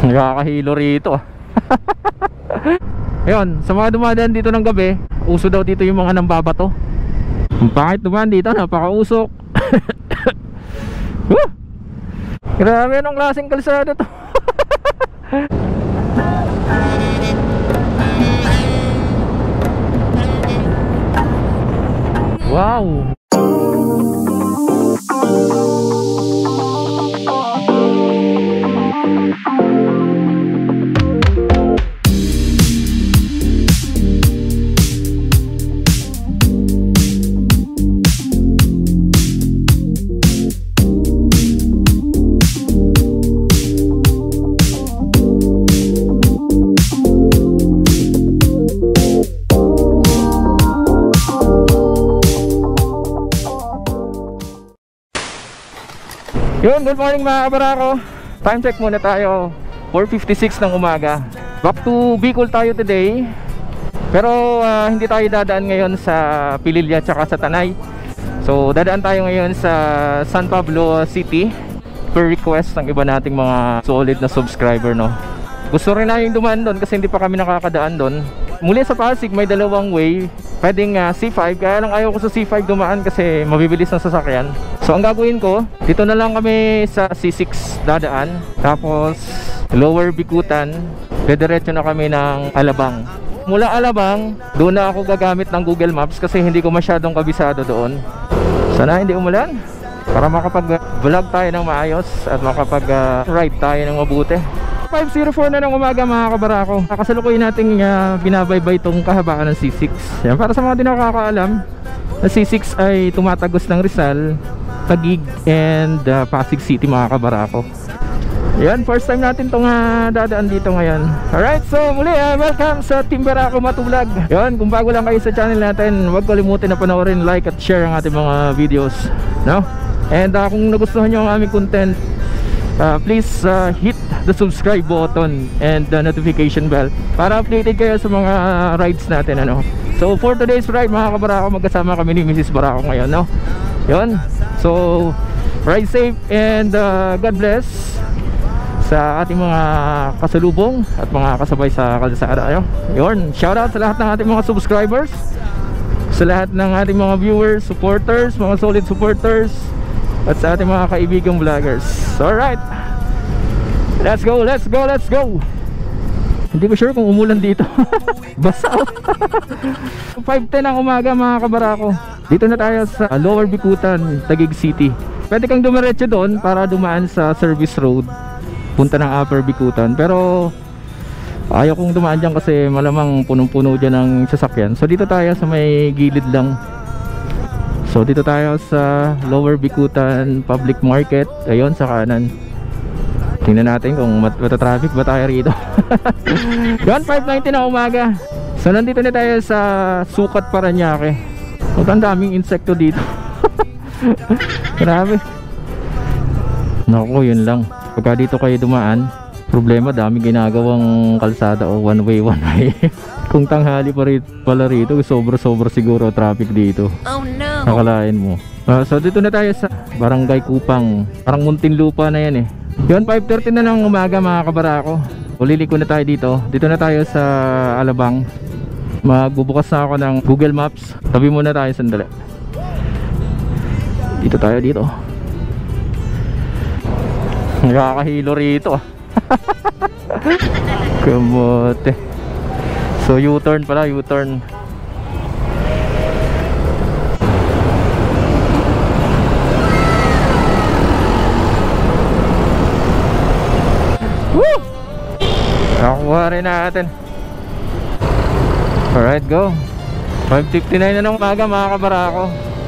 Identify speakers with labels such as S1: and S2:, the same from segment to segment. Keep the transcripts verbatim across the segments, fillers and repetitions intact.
S1: Nakakahilo rito. Ayun, sa mga dumadaan dito ng gabi, uso daw dito yung mga nambabato. Bakit dumaan dito? Napakausok. Woo! Grabe, anong klaseng kalsada to? Wow! Yun, good morning mga kabarako. Time check muna tayo, four fifty-six ng umaga. Back to Bicol tayo today. Pero uh, hindi tayo dadaan ngayon sa Pililya tsaka sa Tanay. So dadaan tayo ngayon sa San Pablo City per request ng iba nating mga solid na subscriber, no. Gusto rin namin dumaan doon kasi hindi pa kami nakakadaan doon. Muli sa Pasig may dalawang way, pwedeng uh, C five, kaya lang ayaw ko sa C five dumaan kasi mabibilis ng sasakyan. So ang gagawin ko, dito na lang kami sa C six dadaan, tapos Lower Bikutan, dediretso na kami ng Alabang. Mula Alabang, doon na ako gagamit ng Google Maps kasi hindi ko masyadong kabisado doon. Sana hindi umulan para makapag-vlog tayo ng maayos at makapag-ride tayo ng mabuti. Five oh four na ng umaga mga kabarako. Kasalukuyin natin uh, binabaybay itong kahabaan ng C six. Yan, para sa mga di nakakaalam, na C six ay tumatagos ng Rizal, Taguig and uh, Pasig City mga kabarako. Yan, first time natin itong uh, dadaan dito ngayon. Alright, so muli uh, welcome sa Team Barako Matublag. Yan, kung bago lang kayo sa channel natin, huwag kalimutan na panoorin, like at share ang ating mga videos, no? And uh, kung nagustuhan nyo ang aming content, Uh, please uh, hit the subscribe button and the notification bell para updated kayo sa mga uh, rides natin, ano. So for today's ride mga kabarako, magkasama kami ni Missus Barako ngayon, no. Yun, so ride safe and uh, God bless sa ating mga kasalubong at mga kasabay sa kalsada, no? Yun, shout out sa lahat ng ating mga subscribers, sa lahat ng ating mga viewers, supporters, mga solid supporters, at sa ating mga kaibigang vloggers. Alright, let's go, let's go, let's go. Hindi ko sure kung umulan dito. Basa. five ten ang umaga mga kabarako. Dito na tayo sa Lower Bikutan, Taguig City. Pwede kang dumiretso doon para dumaan sa service road punta ng Upper Bikutan, pero ayaw kong dumaan dyan kasi malamang punong-puno dyan ng sasakyan. So dito tayo sa may gilid lang. So dito tayo sa Lower Bikutan Public Market. Ayun, sa kanan. Tingnan natin kung mat matatraffic ba tayo rito. Yan, five nineteen na umaga. So nandito na tayo sa Sukat, Paranaque. Huwag ang daming insekto dito. Grabe. Naku, yun lang. Pagka dito kayo dumaan, problema, dami ginagawang kalsada o one way, one way. Kung tanghali pa rin pala rito, sobra-sobra siguro traffic dito. Oh no! Nakalain mo. Uh, so dito na tayo sa Barangay Kupang. Parang Muntinlupa na yan eh. Yun, five thirty na ng umaga mga kabarako. Uliliko na tayo dito. Dito na tayo sa Alabang. Magbubukas na ako ng Google Maps. Tabi muna tayo sandali. Dito tayo dito. Nakakahilo rito. Kamote. So U-turn pala, U-turn. Woo! Nakuha rin natin. Alright, go. five fifty-nine na ng umaga mga kabarako.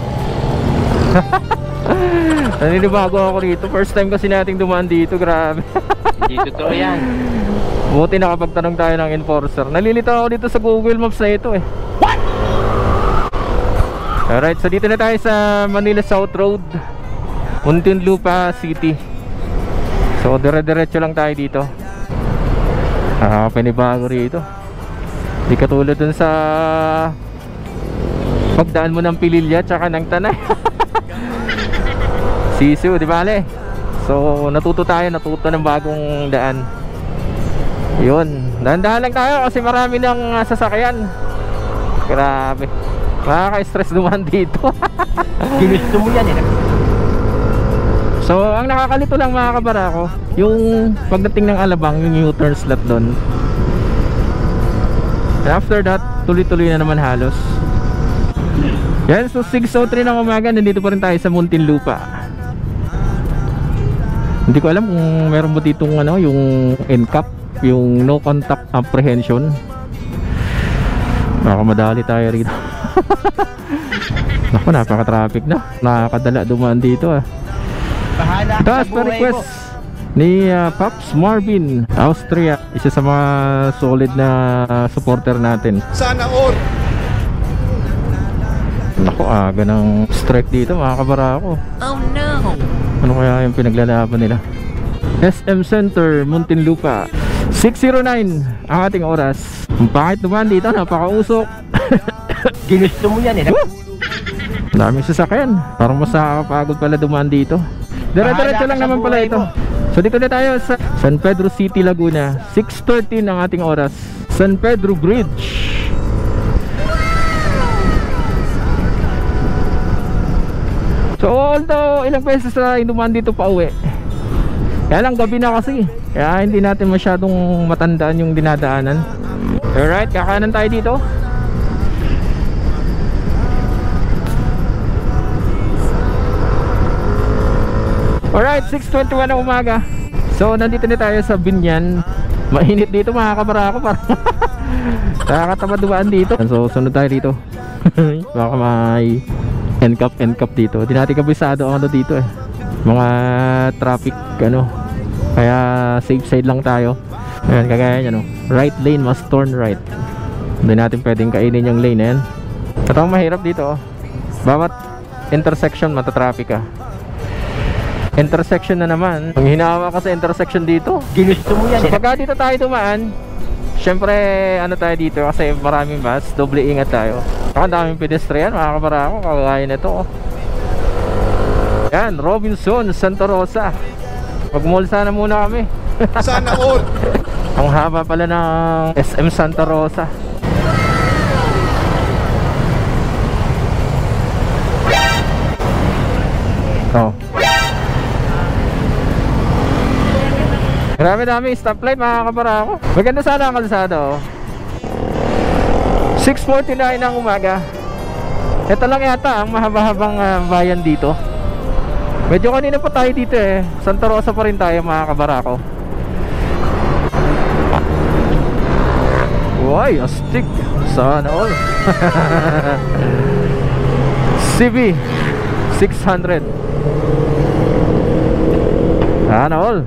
S1: Naninibago ako rito. First time kasi nating dumaan dito. Grabe.
S2: Hindi totoo yan.
S1: Buti nakapagtanong tayo ng enforcer. Nalilito ako dito sa Google Maps na ito eh. What? Alright, so dito na tayo sa Manila South Road, Muntinlupa City. So dire-diretso lang tayo dito. Ah, panibago rito. Di katulad dun sa pagdaan mo ng Pililya tsaka ng Tanay. Sisu, di ba ale? So natuto tayo, natuto ng bagong daan. Yun, dahan-dahan lang tayo kasi marami ng uh, sasakyan. Grabe, nakaka-stress dumaan dito.
S2: Ginusto mo yan eh.
S1: So ang nakakalito lang mga kabarako, yung pagdating ng Alabang, yung U-turn slot doon. After that, tuloy-tuloy na naman halos. Yan, so six oh three ng umaga, nandito pa rin tayo sa Muntinlupa. Hindi ko alam kung meron mo ditong ano, yung N C A P, yung no contact apprehension. Baka madali tayo rito. Naku, napaka-traffic na. Nakakadala dumaan dito ah.
S2: Bahala
S1: Taas pa request ni uh, Pops Marvin, Austria. Isa sa mga solid na uh, supporter natin.
S3: Sana all.
S1: Naku, aga ng strike dito mga kabarako.
S2: Oh no.
S1: Ano kaya yung pinaglalaban nila? S M Center, Muntinlupa. Six oh nine ang ating oras. Ang pangit naman dito, napakausok.
S2: Ginusto mo yan eh.
S1: Daming sasakyan. Parang mas nakakapagod pala dumaan dito. Dire-diretso lang naman pala ito. So dito na tayo sa San Pedro City, Laguna. Six thirteen ang ating oras. San Pedro Bridge. So although ilang beses na dumaan dito pa uwi, kaya lang gabi na kasi, kaya hindi natin masyadong matandaan yung dinadaanan. Alright, kakanan tayo dito. Alright, six twenty-one ng umaga. So nandito na tayo sa Binyan. Mainit dito mga kabarako, parang nakakatamad dumaan dito. So sunod tayo dito. Baka may N C A P, N C A P dito. Di natin kabisado ang ano dito eh, mga traffic ano. Kaya safe side lang tayo. Ayan, kagaya nyo no, right lane must turn right. Hindi natin pwedeng kainin yung lane yan. Ito ang mahirap dito oh. Bawat intersection matatraffic ka. Intersection na naman, ang hinawa ka sa intersection dito,
S2: Ginusto mo yan
S1: so
S2: eh.
S1: pagka dito tayo dumaan, syempre ano tayo dito kasi maraming bus, doble ingat tayo. Ang daming pedestrian mga kabarako, kagaya nito oh. Yan, Robinson, Santa Rosa. Mag-mall sana muna kami.
S3: Sana all.
S1: Ang haba pala ng S M Santa Rosa. Oh. Marami dami stoplight mga kabarako. Maganda sana ang kalsada oh. Six forty-nine ng umaga. Ito lang yata ang mahaba-habang uh, bayan dito. Medyo kanina pa tayo dito eh. Santa Rosa pa rin tayo mga kabarako. Uy, astig. Sana all. C B six hundred. Sana all.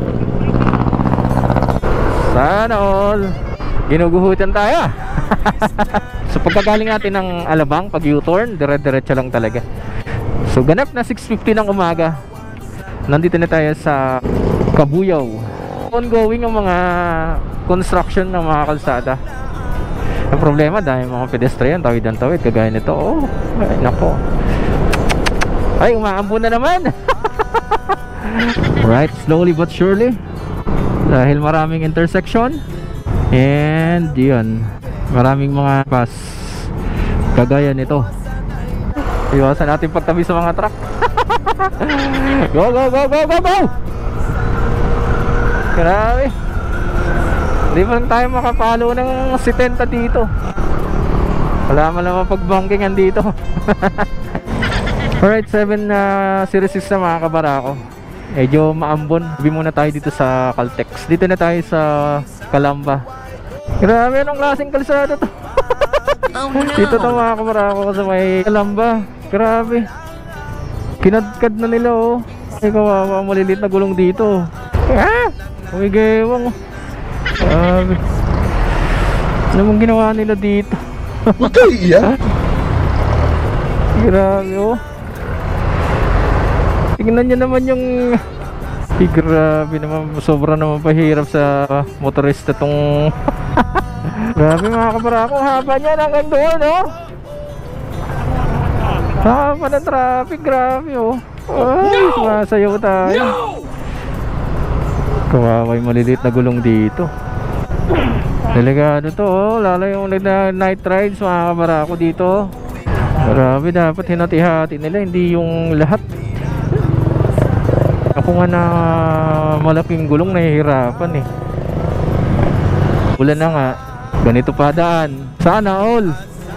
S1: Sana all. Ginuguhutan tayo. So pagkagaling natin ng Alabang, pag U-turn, dire-diretso lang talaga. So ganap na six fifty ng umaga. Nandito na tayo sa Kabuyaw. Ongoing ang mga construction ng mga kalsada. Ang problema dahil mga pedestrian tawid ang tawid kagaya nito. Oh, ay nako. Ay umaambon na naman. Right, slowly but surely. Dahil maraming intersection. And yun, maraming mga pass kagaya nito. Iwasan natin pagtabi sa mga truck. Go, go, go, go, go, go! Grabe. Hindi pa lang tayo makapalo ng setenta dito. Wala man naman pagbangkingan dito. Alright, seven oh six na mga kabarako. Medyo maambon. Sabi muna tayo dito sa Caltex. Dito na tayo sa Calamba. Grabe, anong klaseng kalsada to?
S2: Oh, no.
S1: Dito to mga kabarako sa may Calamba. Grabe. Kinadkad na nila oh. Ay kawawa, malilit na gulong dito. Ah! Umigewang. Grabe. Ano mong ginawa nila dito?
S3: Huwag kayo iyan.
S1: Grabe oh. Tingnan nyo naman yung ay, grabe naman, sobra naman pahirap sa motorista tong grabe mga kabarako, haba niya hanggang doon oh. Haba ng traffic, grabe oh. Ay, sumasayaw tayo. Kawawa yung maliliit na gulong dito. Delikado to, oh. Lalo yung night rides mga kabarako dito. Grabe, dapat hinati-hati nila, hindi yung lahat. Ako nga na malaking gulong nahihirapan eh. Ulan na nga, ganito pa daan. Sana all.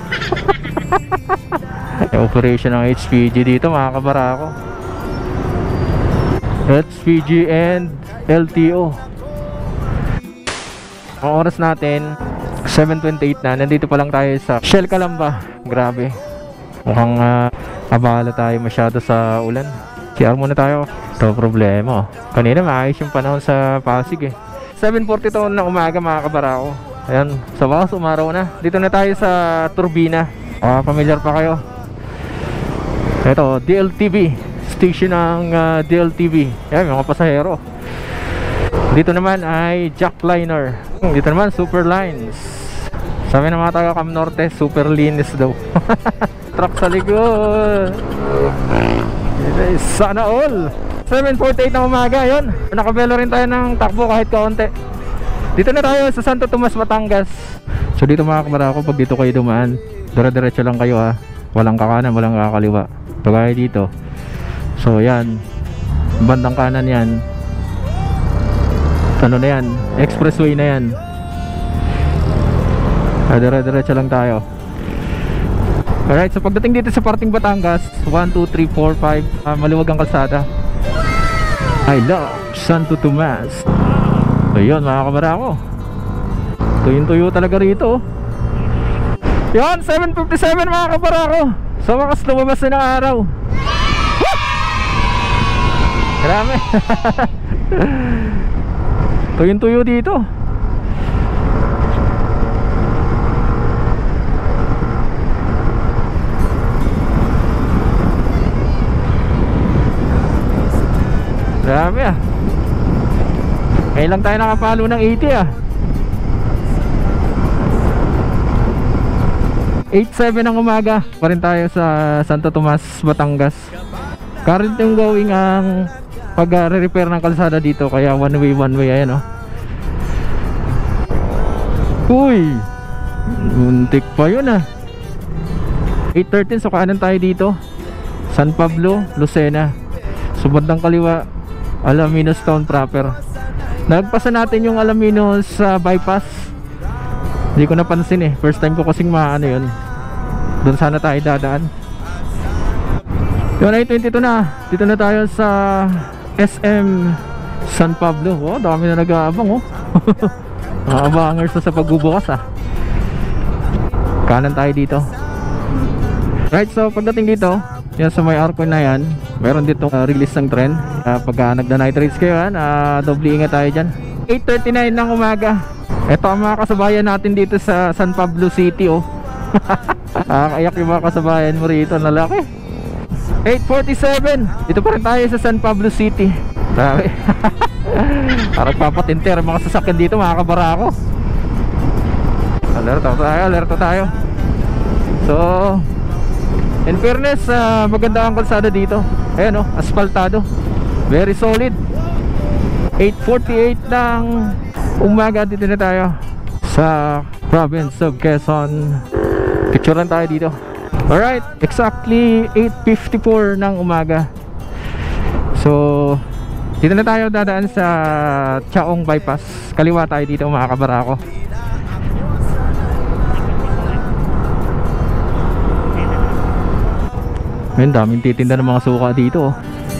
S1: Operation ng H P G dito mga kabarako. H P G and L T O. Ang oras natin seven twenty-eight na. Nandito pa lang tayo sa Shell Calamba. Grabe, mukhang uh, abala tayo masyado sa ulan. C R muna tayo. Ito problema, oh. Kanina maayos yung panahon sa Pasig eh. Seven forty-two na umaga mga kabarako. Ayan, sa wakas umaraw na. Dito na tayo sa turbina. Ah, familiar pa kayo? Ito, D L T V. Station ng uh, D L T V. Ayan, mga pasahero. Dito naman ay jackliner. Dito naman super lines. Sabi ng mga taga Cam Norte, super linis daw. Truck sa likod. Sana all. Seven forty-eight na umaga. Yun, nakabelo rin tayo ng takbo kahit kaunti. Dito na tayo sa Santo Tomas, Batangas. So dito mga kabarako, pag dito kayo dumaan, dire-diretso lang kayo ha. Walang kakanan, walang kakaliwa. Kagaya dito. So yan, bandang kanan yan. Ano na yan, expressway na yan. ah, Dire-diretso lang tayo. Alright, so pagdating dito sa parting Batangas, one, two, three, four, five, uh, maluwag ang kalsada. I love Santo Tomas. So yun mga kabarako, tuyong-tuyo talaga rito. Yun, seven fifty-seven mga kabarako. Sa wakas lumabas na ng araw. Grabe. Tuyong-tuyo dito. Grabe ah. Ngayon lang tayo nakapalo ng eighty ah. eight seven ng umaga pa rin tayo sa Santo Tomas, Batangas. Current yung going ang pag-repair ng kalsada dito, kaya one way one way. Ayan oh. Uy, muntik pa yun ah. Eight thirteen, so kanan tayo dito, San Pablo, Lucena. So bandang kaliwa, Alaminos Town proper. Nagpasa natin yung Alaminos sa uh, bypass. Hindi ko napansin eh, first time ko kasing maano yun. Doon sana tayo dadaan. Yun ay twenty-two na. Dito na tayo sa S M San Pablo. Wow, dami na nag-aabang oh. Mga abangers na sa pagbubukas ah. Kanan tayo dito. Right, so pagdating dito, yan sa may arco na yan, meron dito uh, release ng tren. uh, Pagka nagda-night rides kayo yan, uh, doble ingat tayo dyan. Eight thirty-nine ng umaga. Ito ang mga kasabayan natin dito sa San Pablo City oh. Nakakayak yung mga kasabayan mo rito, nalaki. Eight forty-seven, dito pa rin tayo sa San Pablo City. Grabe. Parang papatinter mga sasakyan dito mga kabarako. Alerto tayo, alerto tayo. So in fairness, uh, maganda ang kalsada dito. Ayan oh, asfaltado, very solid. Eight forty-eight ng umaga, dito na tayo sa province of Quezon. Picturean tayo dito. Alright, exactly eight fifty-four ng umaga. So dito na tayo dadaan sa Chaong bypass. Kaliwa tayo dito mga kabarako. Ayun, daming titinda ng mga suka dito oh.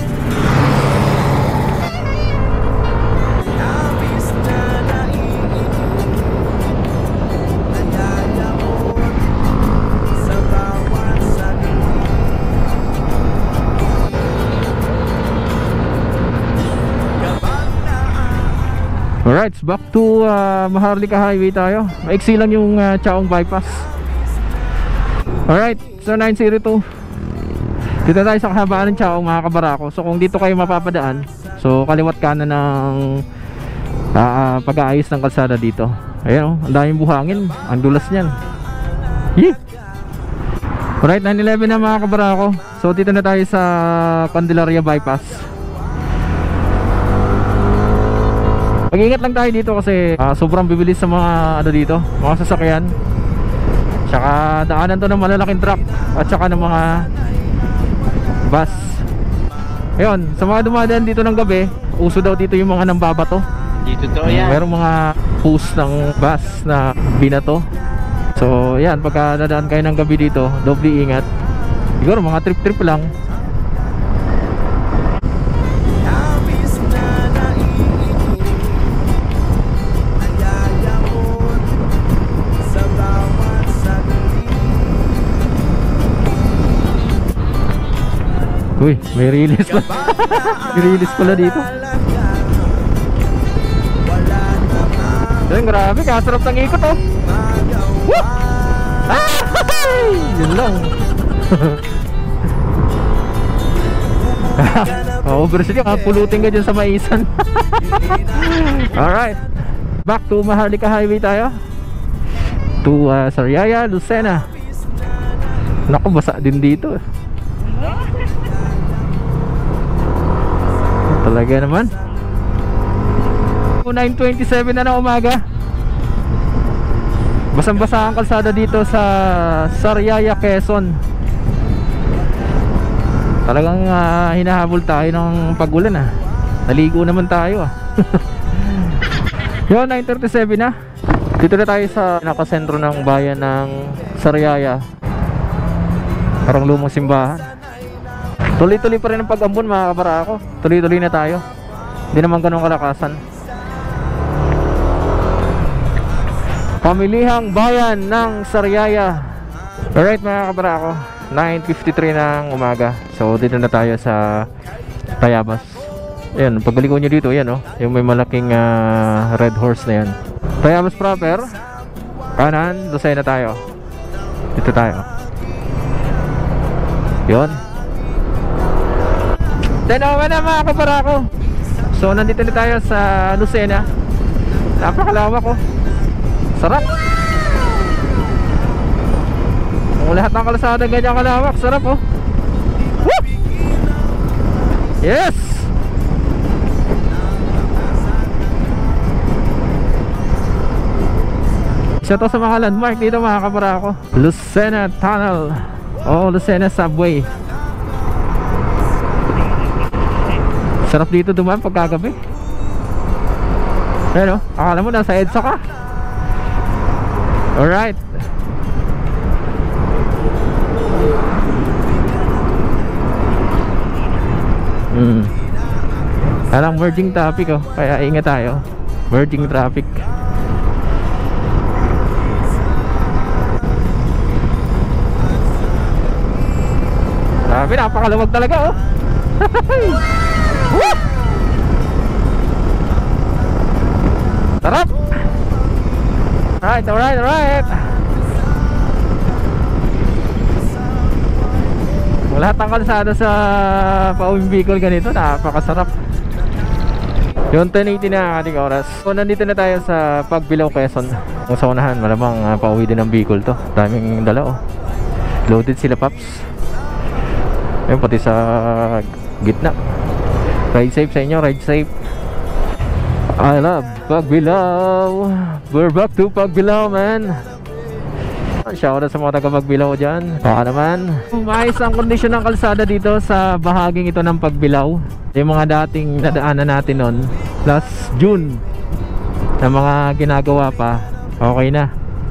S1: Alright, back to uh, Maharlika Highway tayo. Maiksi lang yung uh, Chaong bypass. Alright, so nine oh two. Dito tayo sa kahabaan ng Chaong mga kabarako. So kung dito kayo mapapadaan, so kaliwat kanan ng uh, uh, pag-aayos ng kalsada dito. Ayan o, oh, ang daming buhangin. Ang dulas niyan. Yee! Alright, nine eleven na mga kabarako. So dito na tayo sa Candelaria bypass. Mag-ingat lang tayo dito kasi uh, sobrang bibilis sa mga ano dito, mga sasakyan. Tsaka daanan to ng malalaking truck at tsaka ng mga bus. Ayun, sa mga dumadaan dito ng gabi, uso daw dito yung mga nambabato.
S2: Dito to yan.
S1: Merong mga post ng bus na binato. So yan, pagka dadaan kayo ng gabi dito, doble ingat. Siguro mga trip-trip lang. Uy, may release pa. May release pala dito. Yan, grabe, kasarap ng ikot oh. Woo! Ah! Yun lang. Overshoot yung pulutin ka dyan sa maisan. Alright, back to Maharlika Highway tayo. To uh, Sariaya, Lucena. Naku, basa din dito. Talaga naman. nine twenty-seven na ng umaga. Basang-basa ang kalsada dito sa Sariaya, Quezon. Talagang uh, hinahabol tayo ng pag-ulan ah. Naligo naman tayo ah. Yo, nine thirty-seven na. Dito na tayo sa nakasentro ng bayan ng Sariaya. Parang lumang simbahan. Tuloy-tuloy pa rin ang pag-ambon mga kabarako. Tuloy-tuloy na tayo. Hindi naman ganun kalakasan. Pamilihang bayan ng Sariaya. Alright mga kabarako, nine fifty-three ng umaga. So dito na tayo sa Tayabas. Ayan, pagbaliko nyo dito, yan oh, yung may malaking uh, red horse na yan. Tayabas proper. Kanan, Lucena tayo. Dito tayo. Yun. Tanawa na mga kabarako. So nandito na tayo sa Lucena. Napakalawak oh. Sarap. Kung lahat ng kalsada ganyan kalawak, sarap oh. Woo! Yes. Isa to sa mga landmark dito mga kabarako. Lucena Tunnel. Oh, Lucena Subway. Sarap dito dumaan pagkagabi. Pero, akala mo nasa EDSA ka. Alright. Hmm. Alang merging traffic oh. Kaya ingat tayo. Merging traffic. Grabe, napakaluwag talaga oh. Woo! Sarap! Alright, alright, alright. Lahat ng kalsada sa pauwing Bicol ganito, napakasarap. Yung ten eighty na ating oras. So nandito na tayo sa Pagbilao, Quezon. Kung sa unahan, malamang uh, pauwi din ng Bicol to. Daming dala oh. Loaded sila paps. Ayun, pati sa gitna. Ride safe sa inyo, ride safe. I love Pagbilao. We're back to Pagbilao, man. Shoutout sa mga taga Pagbilao dyan. Baka naman maayos ang kondisyon ng kalsada dito sa bahaging ito ng Pagbilao. Yung mga dating nadaanan natin noon last June na mga ginagawa pa, okay na.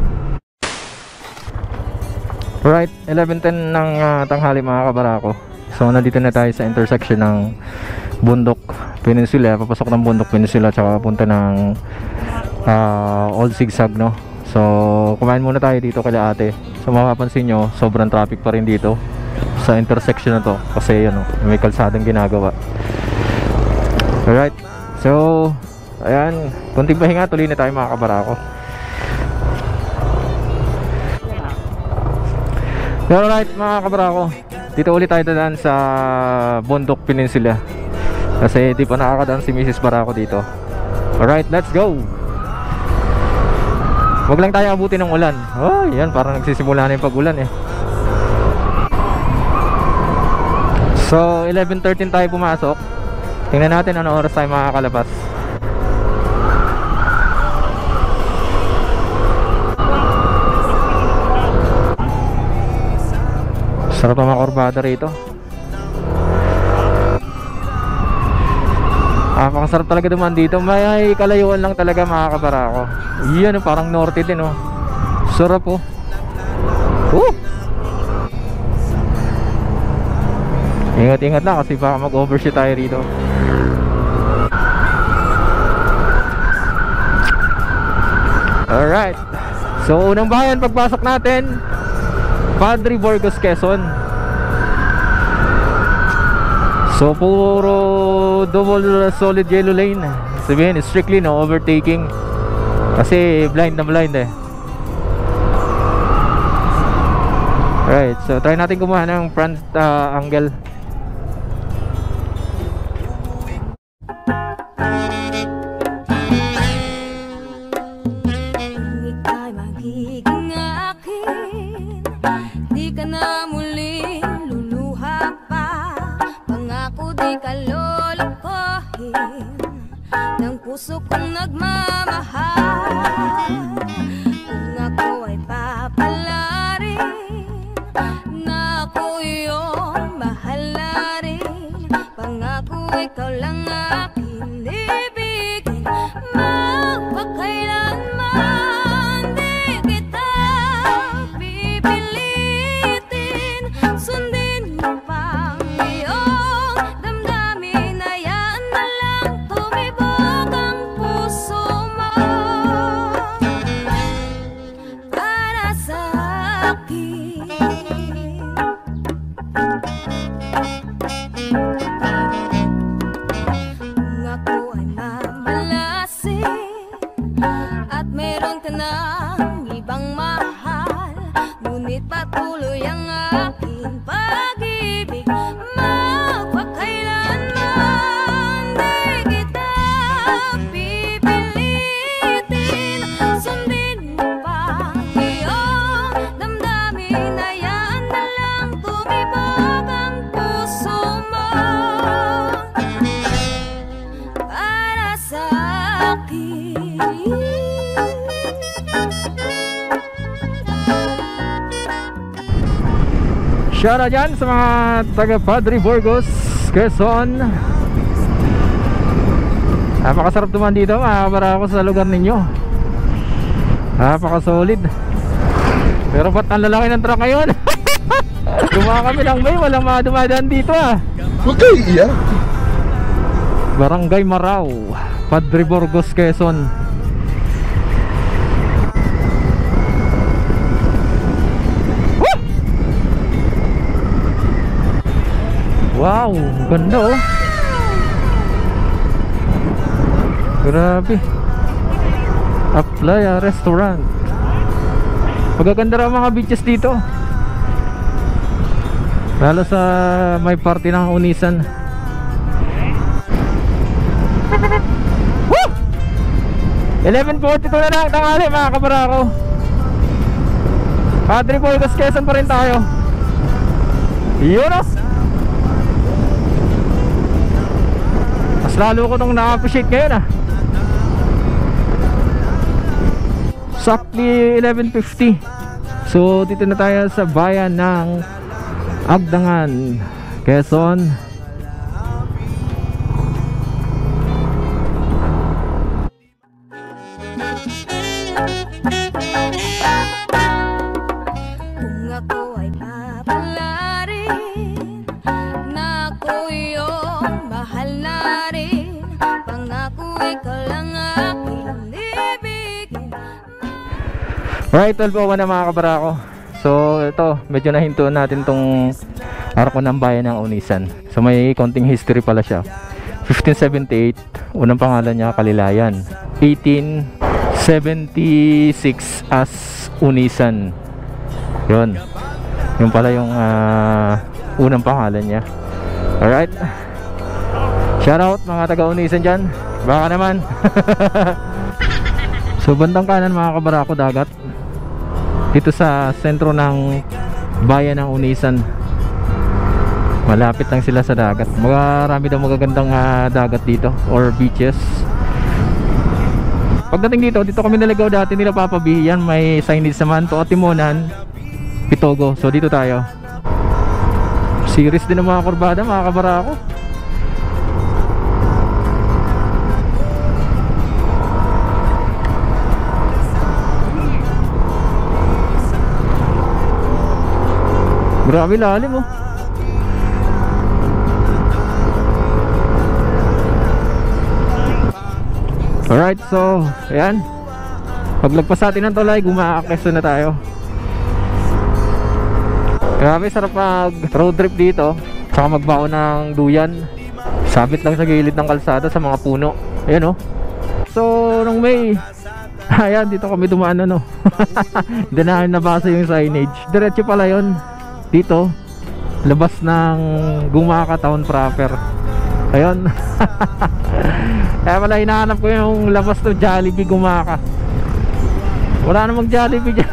S1: Right, eleven ten ng uh, tanghali mga kabarako. So nandito na tayo sa intersection ng Bundok Peninsula, papasok ng Bundok Peninsula tsaka punta ng uh, Old Zigzag, no. So kumain muna tayo dito kala ate. So mapapansin nyo, sobrang traffic pa rin dito sa intersection na to kasi ano, may kalsadang ginagawa. Alright, so ayan, kunting pahinga, tuloy na tayo mga kabarako. Alright mga kabarako, dito ulit tayo dadaan sa Bundok Peninsula kasi di pa nakakadaan si Missus Barako dito. Alright, let's go. Wag lang tayo abutin ng ulan. Oh, yan, parang nagsisimula na yung pag-ulan eh. So, eleven thirteen tayo pumasok. Tingnan natin ano oras tayo makakalabas. Sarap ang mga kurbada rito. Ah, makasarap talaga duman dito. May kalayuan lang talaga mga kabarako. Yan, parang norte din oh. Sarap oh. Uh! Ingat-ingat lang kasi baka mag-overshoot tayo rito. Alright. So unang bayan pagpasok natin, Padre Burgos, Quezon. So puro double solid yellow lane. Sabihin strictly no overtaking. Kasi blind na blind eh. Alright, so try natin kumuha ng front uh, angle.
S4: Puso kong nagmamahal, kung ako ay papalarin, na ako iyong mahal na rin. Pangako ikaw lang aking ibigin, magpakailanman di kita pipilitin. Sundin mo pang iyong damdamin, hayaan na lang tumibok ang puso mo para sa akin. Kung ako ay mamalasin at meron ka ng ibang mahal, ngunit patuloy ang aking pag-ibig, magpakailanman di kita pipilitin. Sundin mo pa iyong damdamin, hayaan na lang tumibok ang puso mo para sa akin.
S1: Shout out dyan sa mga taga Padre Burgos, Quezon. Napakasarap naman dito mga kabarako sa lugar ninyo. Napakasolid. Pero ba't ang lalaki ng truck ngayon? Dumaan kami lang may walang mga dumadaan dito ah.
S3: Huwag kayo iiyak.
S1: Barangay Maraw, Padre Burgos, Quezon. Woo! Wow, ganda oh. Grabe. Althea Restaurant. Magaganda raw mga beaches dito, lalo sa may party ng Unisan. Woo! eleven forty-two na lang tanghali mga kabarako. Padre Burgos, Quezon pa rin tayo. Yun o. Mas lalo ko nung na-appreciate ngayon ah. Exactly eleven fifty. So dito na tayo sa bayan ng Agdangan, Quezon.
S4: Kung ako ay papalarin, na ako iyong mahal na rin. Pangako ikaw lang aking ibigin.
S1: Right, twelve oh one na mga kabarako. So ito, medyo nahintuan natin tong arko ng bayan ng Unisan. So may konting history pala siya. fifteen seventy-eight, unang pangalan niya Kalilayan. Eighteen seventy-six as Unisan. Yun. Yung pala yung uh, unang pangalan niya. Alright. Shout out mga taga Unisan dyan. Baka naman. So bandang kanan mga kabarako, dagat. Dito sa sentro ng bayan ng Unisan. Malapit lang sila sa dagat. Marami daw magagandang uh, dagat dito or beaches. Pagdating dito, dito kami naligaw dati nila Papa B. Yan, may signage naman to Atimonan, Pitogo. So dito tayo. Series din ng mga kurbada, mga kabarako. Grabe lalim oh. Alright, so ayan, paglagpas natin ng tulay, gumaakyeso na tayo. Grabe sarap mag road trip dito. Saka magbaon ng duyan. Sabit lang sa gilid ng kalsada sa mga puno. Ayan oh. So nung May, ayan, dito kami dumaan ano. Hindi na nabasa yung signage. Diretso pala yun dito, labas ng Gumaka Town proper. Ayun. Kaya pala hinahanap ko yung labas ng Jollibee Gumaka. Wala namang Jollibee dyan.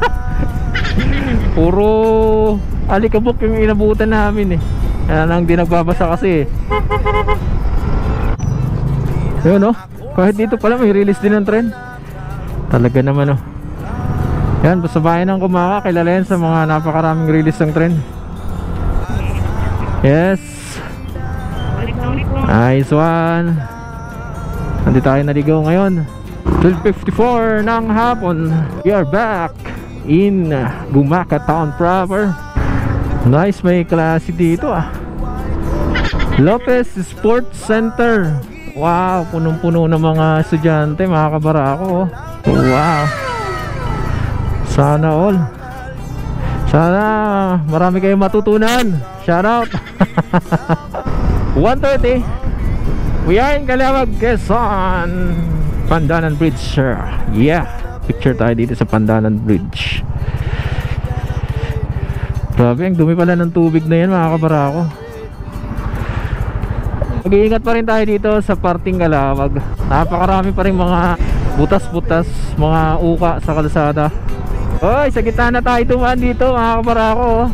S1: Puro alikabok yung inabutan namin eh. Kaya lang di nagbabasa kasi eh. Ayun oh, kahit dito pala may release din ng tren. Talaga naman oh. Yan, basta bayan ng Gumaka, kilala yan sa mga napakaraming release ng tren. Yes, nice one. Nandito tayo naligaw ngayon, twelve fifty-four ng hapon. We are back in Gumaka Town proper. Nice, may klase dito ah. Lopez Sports Center. Wow, punong-puno ng mga estudyante, mga kabarako oh. Wow, sana all. Sana marami kayong matutunan. Shout out. one thirty. We are in Calawag, Quezon. Pandanan Bridge. Yeah, picture tayo dito sa Pandanan Bridge. Grabe, ang dumi pala ng tubig na yan, mga kabarako. Mag-iingat pa rin tayo dito sa parting Calawag. Napakarami pa rin mga butas-butas, mga uka sa kalsada. Oy, sa gitna na tayo tumaan dito, mga kabarako.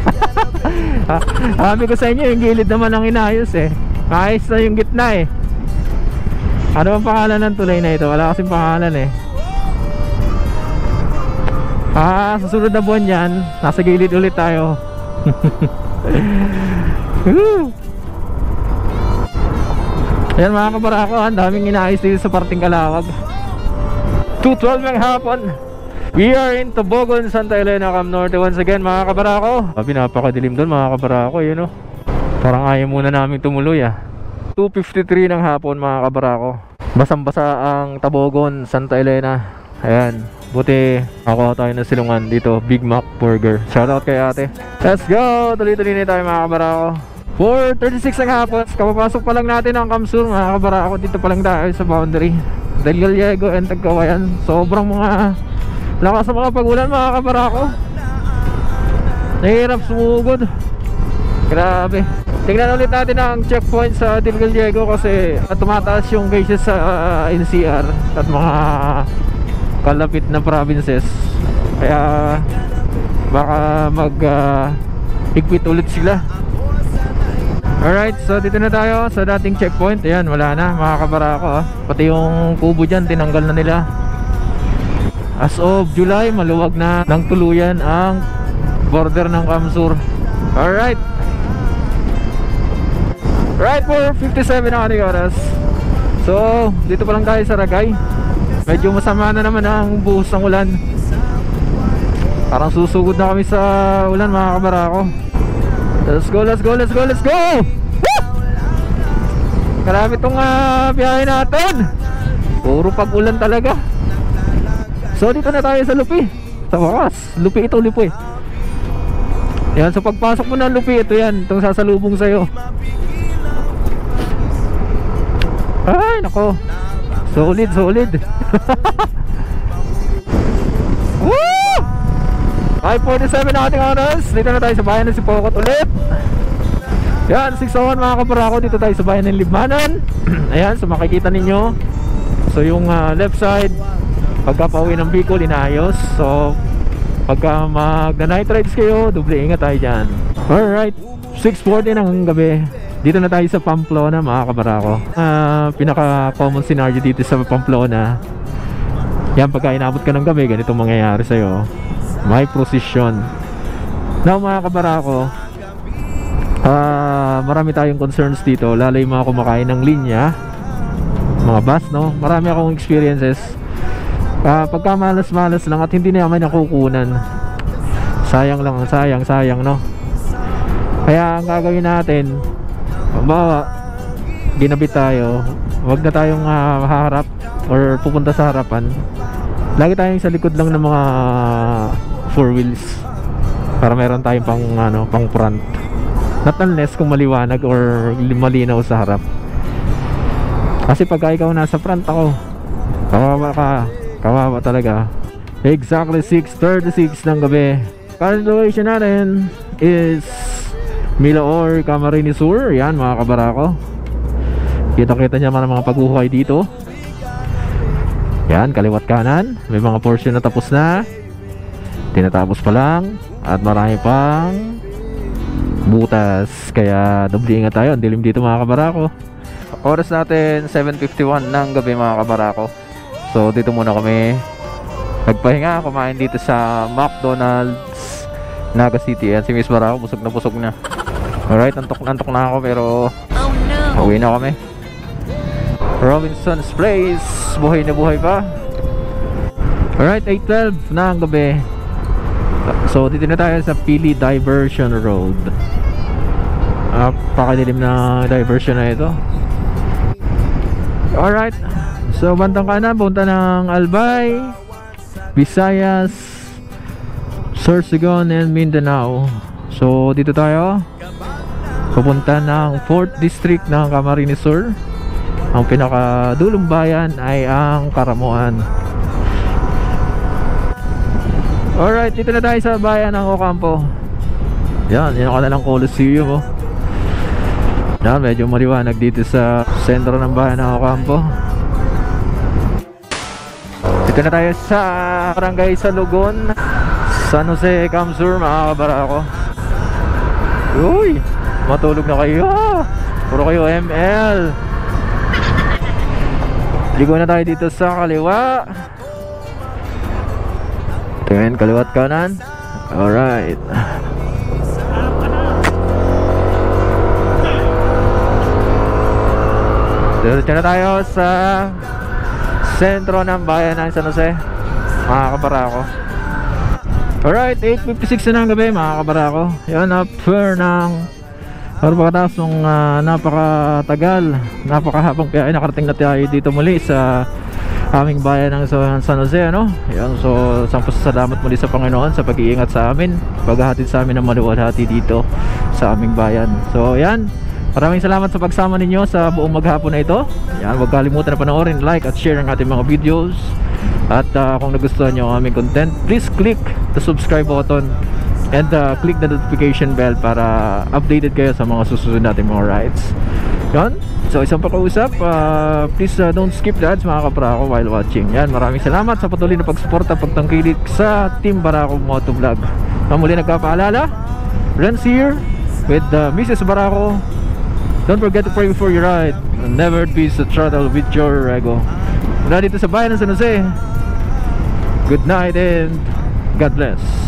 S1: Sabi ko sa inyo, yung gilid naman ang inayos eh. Ayos na yung gitna eh. Ano ang pangalan ng tulay na ito? Wala kasing pangalan eh. Ah, susunod na buwan yan, nasa gilid ulit tayo. Ayan mga kabarako, ang daming inaayos dito sa parting Calawag. two twelve ng hapon. We are in Tabogon, Santa Elena, Cam Norte once again, mga kabarako. Sabi, napakadilim doon, mga kabarako, yun o. Parang ayaw muna namin tumuloy ah. two fifty-three ng hapon, mga kabarako. Basang-basa ang Tabogon, Santa Elena. Ayan, buti ako tayo na silungan dito, Big Mac Burger. Shoutout kay ate. Let's go, tuloy-tuloy na tayo, mga kabarako. four thirty-six ng hapon. Kapapasok pa lang natin ang Kamsur, mga kabarako. Dito pa lang tayo sa boundary del Gallego and Tagkawayan. Sobrang mga lakas sa mga pagulan, mga kabarako. Nahirap sumugod. Grabe. Tingnan ulit natin ang checkpoint sa del Gallego kasi tumataas yung cases sa uh, N C R at mga kalapit na provinces. Kaya baka mag uh, higpit ulit sila. Alright, so dito na tayo sa dating checkpoint. Ayan, wala na, mga kabarako ah. Pati yung kubo dyan, tinanggal na nila. As of July, maluwag na ng tuluyan ang border ng Kamsur. Alright. Right, four fifty-seven ang ating oras. So, dito pa lang tayo sa Ragay. Medyo masama na naman ang buhos ng ulan. Parang susugod na kami sa ulan, mga kabarako. Let's go, let's go, let's go, let's go! Woo! Grabe itong uh, biyahe natin. Puro pag-ulan talaga. So dito na tayo sa Lupi. Sa wakas, Lupi ito, Lupi. Yan, so pagpasok mo ng Lupi, ito yan, itong sasalubong sa'yo. Ay, nako. Solid, solid. Woo! five forty-seven na ating oras. Dito na tayo sa bayan ng Sipokot ulit. Yan, six oh one mga kabarako. Dito tayo sa bayan ng Libmanan. Ayan, so makikita ninyo. So yung uh, left side, pagka pauwi ng Bicol, inaayos. So pagka magna-night rides kayo, doble ingat tayo dyan. Alright, six forty ng gabi. Dito na tayo sa Pamplona, mga kabarako. uh, Pinaka common scenario dito sa Pamplona, yan, pagka inabot ka ng gabi, ganito mangyayari sa'yo. May procession. Now mga kabarako, uh, marami tayong concerns dito, lalo yung mga kumakain ng linya, mga bus, no? Marami akong experiences. uh, Pagka malas-malas lang at hindi naman nakukunan, sayang lang, sayang, sayang, no? Kaya ang gagawin natin, bawa ginabit tayo, wag na tayong uh, haharap or pupunta sa harapan. Lagi tayong sa likod lang ng mga four wheels para meron tayong pang ano, pang front. Not unless kung maliwanag or malinaw sa harap. Kasi pagka ikaw nasa front, ako kawawa ka, kawawa talaga. Exactly six thirty-six ng gabi. Current location natin is Milaor, Camarines Sur. Yan mga kabarako, kita-kita niya mga paghuhukay dito. Yan, kaliwat kanan, may mga portion na tapos na, tinatapos pa lang, at marami pang butas. Kaya doble ingat tayo, ang dilim dito mga kabarako. Oras natin seven fifty-one ng gabi mga kabarako. So dito muna kami nagpahinga, kumain dito sa McDonald's Naga City. Yan si Miss Barako, busog na busog na. Alright, antok na antok na ako, pero
S2: Oh no!
S1: uwi na kami. Robinson's Place, buhay na buhay pa. Alright, eight twelve na ang gabi. So dito na tayo sa Pili Diversion Road. Napakadilim na diversion na ito. Alright, so bandang kanan, punta ng Albay, Visayas, Sorsogon, and Mindanao. So dito tayo pupunta ng fourth District ng Camarines Sur. Ang pinakadulong bayan ay ang Karamuan. Alright, dito na tayo sa bayan ng Ocampo. Yan, yan ka na lang Coliseum, oh. Yan, medyo maliwanag dito sa sentro ng bayan ng Ocampo. Dito na tayo sa Barangay Salugon, San Jose, Camsur, mga kabarako. Uy, matulog na kayo. Puro kayo M L. Ligo na tayo dito sa kaliwa. Tingin, kaliwat kanan. Alright. Dito na tayo sa sentro ng bayan ng San Jose, mga kabarako. Alright, eight fifty-six na ng gabi mga kabarako. Yan, after ng para pagkatapos ng uh, napakatagal, napakahabang kaya nakarating na tayo dito muli sa aming bayan ng San Jose, ano? Yan, so sampung salamat muli sa Panginoon sa pag-iingat sa amin, paghahatid sa amin ng maluwalhati dito sa aming bayan. So yan, maraming salamat sa pagsama ninyo sa buong maghapon na ito. Yan, huwag kalimutan na panoorin, like at share ang ating mga videos. At uh, kung nagustuhan nyo ang aming content, please click the subscribe button and uh, click the notification bell para updated kayo sa mga susunod natin mga rides. Yan, so isang pakausap, uh, please uh, don't skip the ads mga kabarako while watching. Yan, maraming salamat sa patuloy na pagsuporta, pagtangkilik sa Team Barako Moto Vlog. Muli nagkapaalala, Renz here with uh, Missus Barako. Don't forget to pray before you ride and never be the throttle with your ego. Mula dito sa bayan ng San Jose, good night and God bless.